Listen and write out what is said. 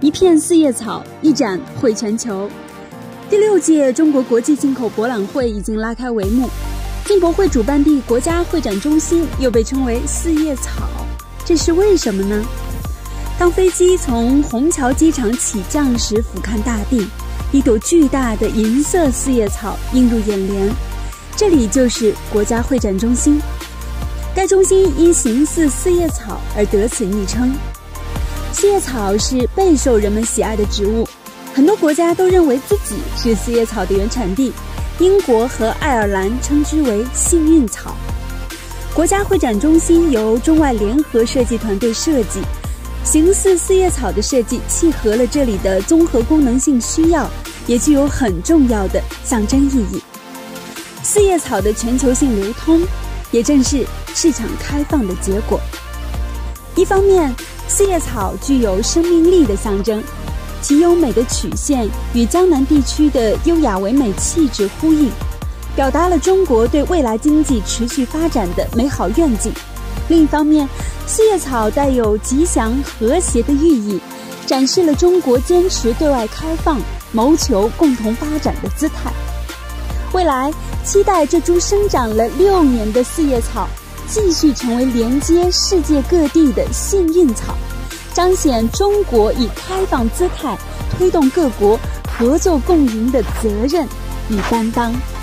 一片四叶草，一展绘全球。第6届中国国际进口博览会已经拉开帷幕，进博会主办地国家会展中心又被称为四叶草，这是为什么呢？当飞机从虹桥机场起降时，俯瞰大地，一朵巨大的银色四叶草映入眼帘，这里就是国家会展中心。该中心因形似四叶草而得此昵称。四叶草是备受人们喜爱的植物，很多国家都认为自己是四叶草的原产地，英国和爱尔兰称之为幸运草。国家会展中心由中外联合设计团队设计，形似四叶草的设计契合了这里的综合功能性需要，也具有很重要的象征意义。四叶草的全球性流通，也正是市场开放的结果。一方面，四叶草具有生命力的象征，其优美的曲线与江南地区的优雅唯美气质呼应，表达了中国对未来经济持续发展的美好愿景。另一方面，四叶草带有吉祥和谐的寓意，展示了中国坚持对外开放、谋求共同发展的姿态。未来期待这株生长了6年的四叶草继续成为连接世界各地的幸运草，彰显中国以开放姿态推动各国合作共赢的责任与担当。